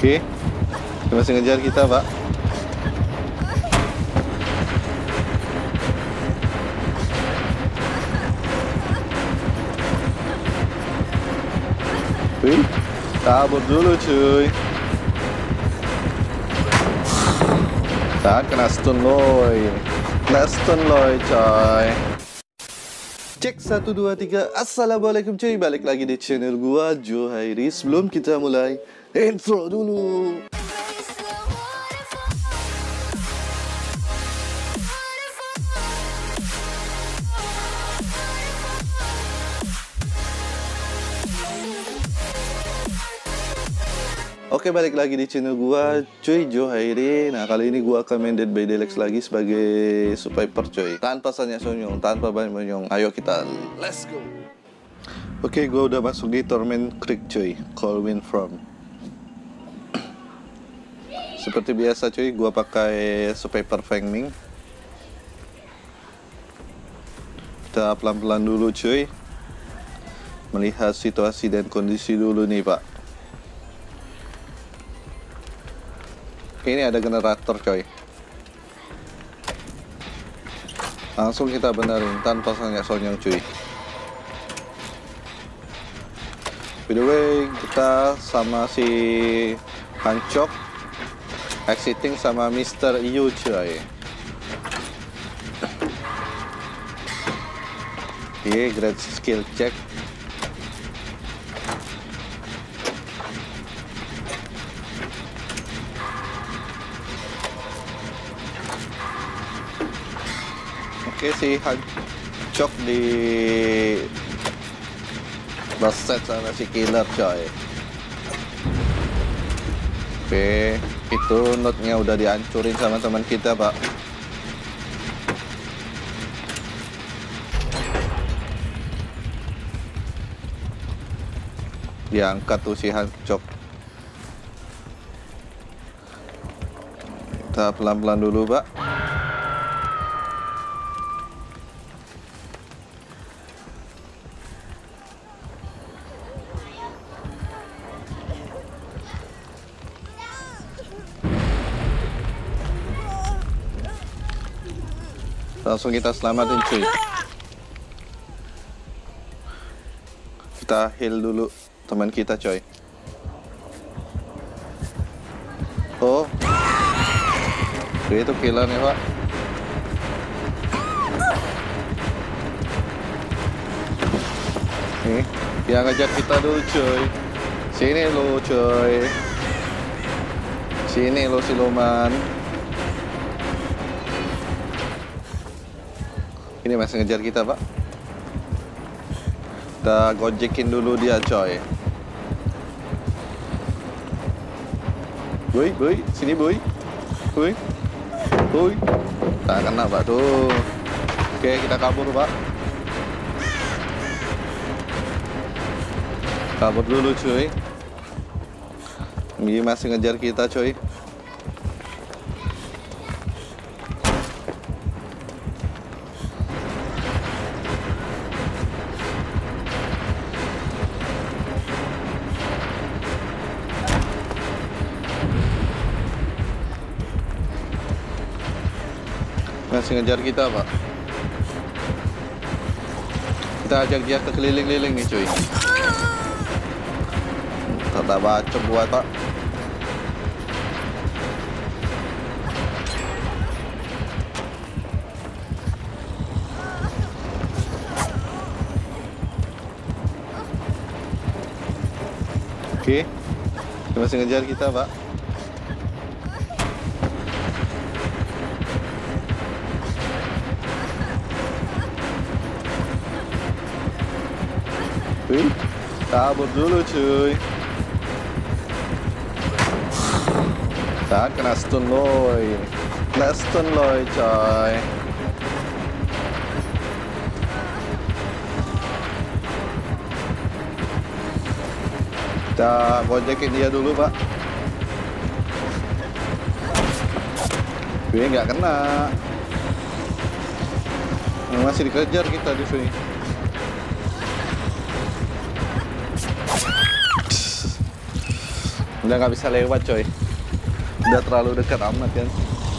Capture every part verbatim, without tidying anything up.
Oke, dia masih ngejar kita, Pak. Wih, kabur dulu cuy. Tak kena stun loy. Kena stun loy coy. Cek satu dua tiga. Assalamualaikum cuy. Balik lagi di channel gua Johairi. Sebelum kita mulai, intro dulu. Oke, balik lagi di channel gua cuy, Johairi. Nah, kali ini gua akan main Dead by Daylight lagi sebagai survivor cuy. Tanpa Sanya Sonyong, tanpa banyak monyong. Ayo kita let's go. Oke, gua udah masuk di Torment Creek cuy, Colwyn Farm. Seperti biasa cuy, gua pakai survivor Feng Ming. Kita pelan-pelan dulu cuy, melihat situasi dan kondisi dulu nih pak. Ini ada generator coy. Langsung kita benerin tanpa Sanya Sonyong cuy. By the way, kita sama si Hancok exiting sama Mister Yu coy. Oke, great skill check. Oke, si Hancok di baset sama si killer coy. Oke, itu notnya udah dihancurin sama teman kita pak. Diangkat tuh si Hancok. Kita pelan-pelan dulu pak. Langsung kita selamatin cuy. Kita heal dulu teman kita coy. Oh, itu killernya pak. Nih, dia ngajak kita dulu cuy. Sini lo cuy. Sini lo siluman. Ini masih ngejar kita pak. Kita gojekin dulu dia coy. Boy, boy, sini boy. Boy, boy. Tak kena pak tuh. Oke, kita kabur pak. Kabur dulu cuy. Ini masih ngejar kita coy. Masih ngejar kita pak. Kita ajak dia ke keliling-keliling nih cuy. Tata bacok buat pak. Oke, dia masih ngejar kita pak. Wih, kabur dulu cuy. Tak kena stun loy. Kena stun loy coy. Kita gojekin dia dulu pak. Wih, nggak kena. Masih dikejar kita di sini. Udah nggak bisa lewat coy. Udah terlalu dekat amat kan.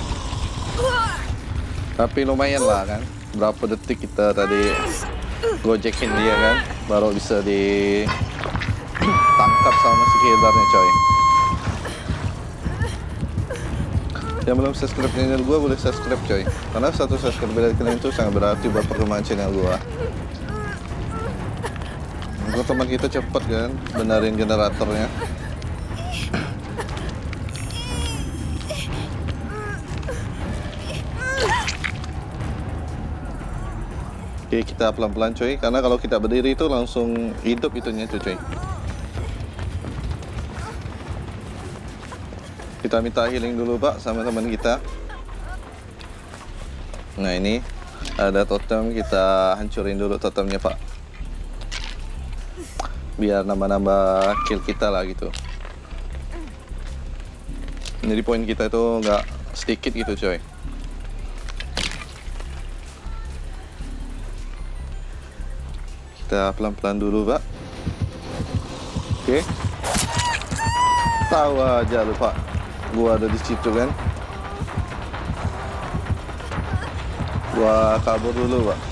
Tapi lumayan lah kan. Berapa detik kita tadi gojekin dia kan, baru bisa ditangkap sama si killernya coy. Yang belum subscribe channel gue boleh subscribe coy, karena satu subscribe dari kalian itu sangat berarti buat perkembangan channel gue. Untuk teman kita cepet kan benerin generatornya. Oke, kita pelan-pelan coy, karena kalau kita berdiri itu langsung hidup itunya tuh coy. Kita minta healing dulu pak sama teman kita. Nah ini ada totem, kita hancurin dulu totemnya pak, biar nambah-nambah kill kita lah gitu. Jadi poin kita itu nggak sedikit gitu coy. Kita pelan-pelan dulu pak. Oke, tahu aja lu pak, gua ada di situ kan. Gua kabur dulu pak.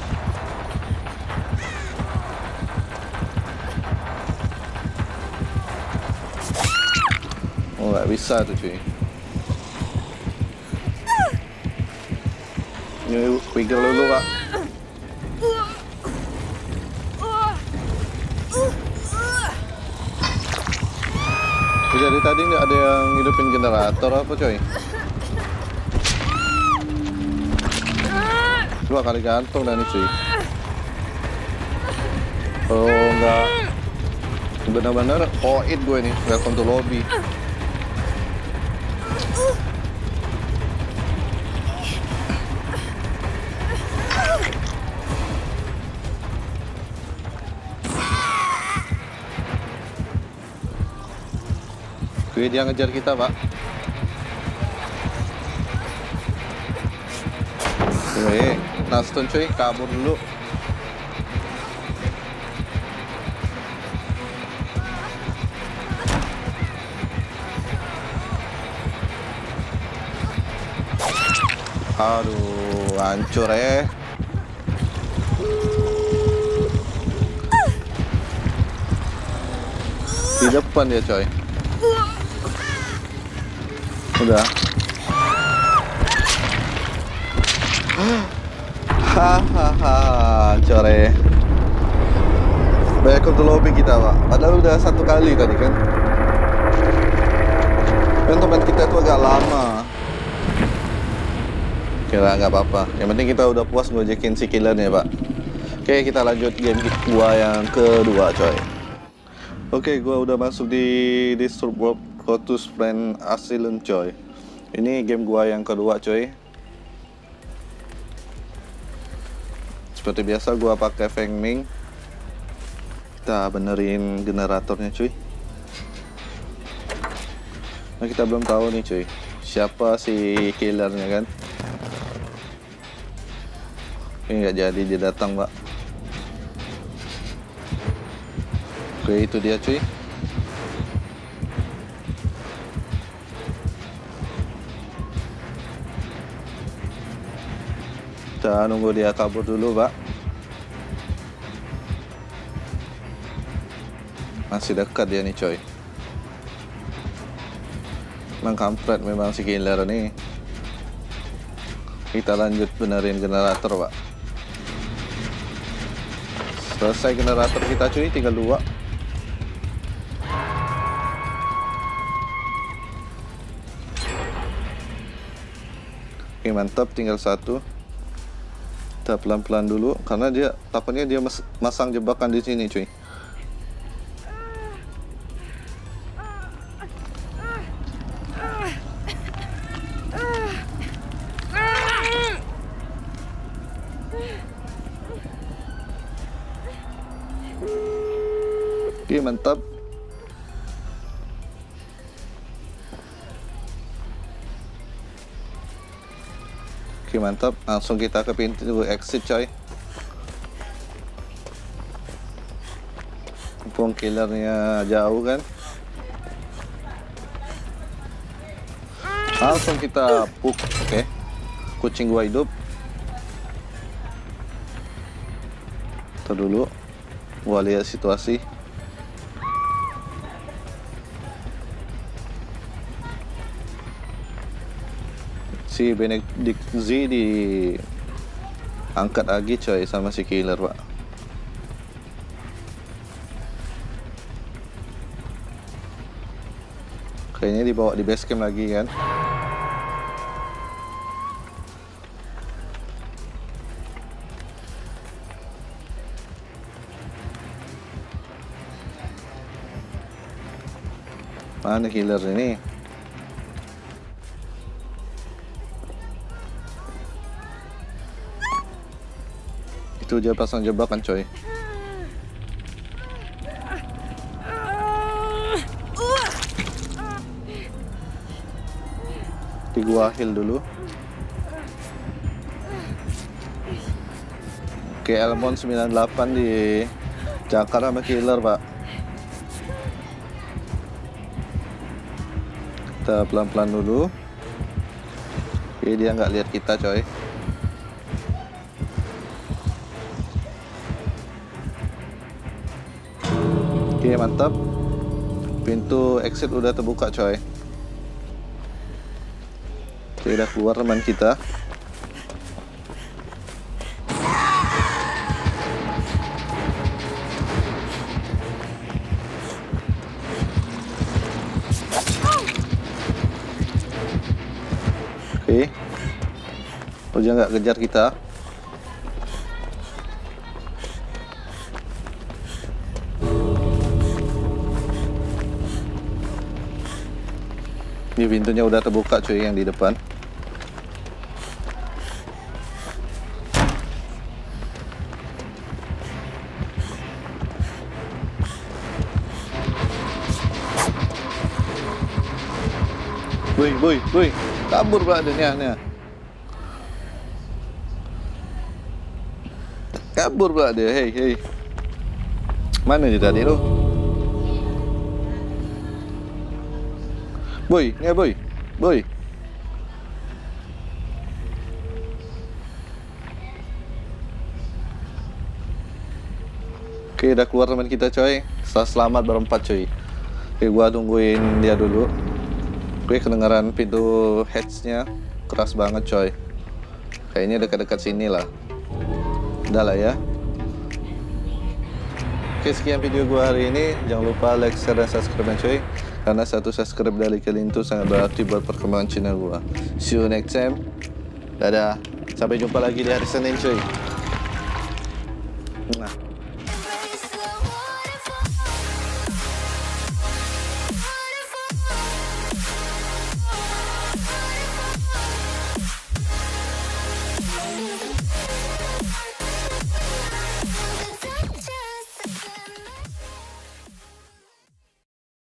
Oh nggak bisa tuh cuy. Ini wiggle dulu pak. Jadi tadi nggak ada yang hidupin generator apa coy? Dua kali gantung dah nih cuy. Oh nggak, benar-benar koit gue nih. Welcome to lobby. Oke, dia ngejar kita pak. Oke, Naston cuy, kabur dulu. Aduh, hancur eh. Di depan dia coy. Udah. Hahaha, core. Welcome to lobby kita pak. Padahal udah satu kali tadi kan. Dan teman kita tuh agak lama. Kira nggak apa-apa. Yang penting kita udah puas ngojekin si killernya pak. Oke, kita lanjut game gua yang kedua coy. Oke, gua udah masuk di Disturb World Lotus Friend Asylum coy. Ini game gua yang kedua coy. Seperti biasa gua pakai Feng Ming. Kita benerin generatornya cuy. Nah kita belum tahu nih cuy, siapa si killernya kan. Ini nggak jadi dia datang pak. Oke itu dia cuy. Kita nunggu dia kabur dulu pak. Masih dekat dia nih coy. Emang kampret memang si killer nih. Kita lanjut benerin generator pak. Selesai generator kita cuy, tinggal dua. Oke mantap, tinggal satu. Kita pelan-pelan dulu karena dia takutnya dia mas masang jebakan di sini cuy. Oke mantap. Oke mantap, langsung kita ke pintu exit coy. Mumpung killernya jauh kan. Langsung kita puk. Oke. Kucing gua hidup. Ntar dulu. Gua lihat situasi. Si Benedict Z di angkat lagi coy sama si killer, Pak. Kayaknya dibawa di base camp lagi kan. Mana killer ini? Itu dia pasang jebakan coy. Di gua heal dulu. Oke, Elmon sembilan delapan di cakar sama killer, Pak. Kita pelan-pelan dulu. Oke, dia nggak lihat kita coy. Oke, mantap. Pintu exit udah terbuka coy. Oke, udah keluar teman kita. Oke. Oh, dia nggak kejar kita. Ini pintunya udah terbuka cuy yang di depan. Boy, boy, boy, kabur pula dia nih. Kabur pula dia, hei, hei. Mana dia tadi tuh? Boy, ya boy, boy. Oke, udah keluar teman kita coy. Selamat berempat coy. Oke, gua tungguin dia dulu. Oke, kedengaran pintu hatch-nya keras banget coy. Kayaknya dekat-dekat sini lah. Udah lah ya. Oke, sekian video gua hari ini. Jangan lupa like, share, dan subscribe coy. Karena satu subscribe dari kalian itu sangat berarti buat perkembangan channel gua. See you next time. Dadah. Sampai jumpa lagi di hari Senin cuy. Nah.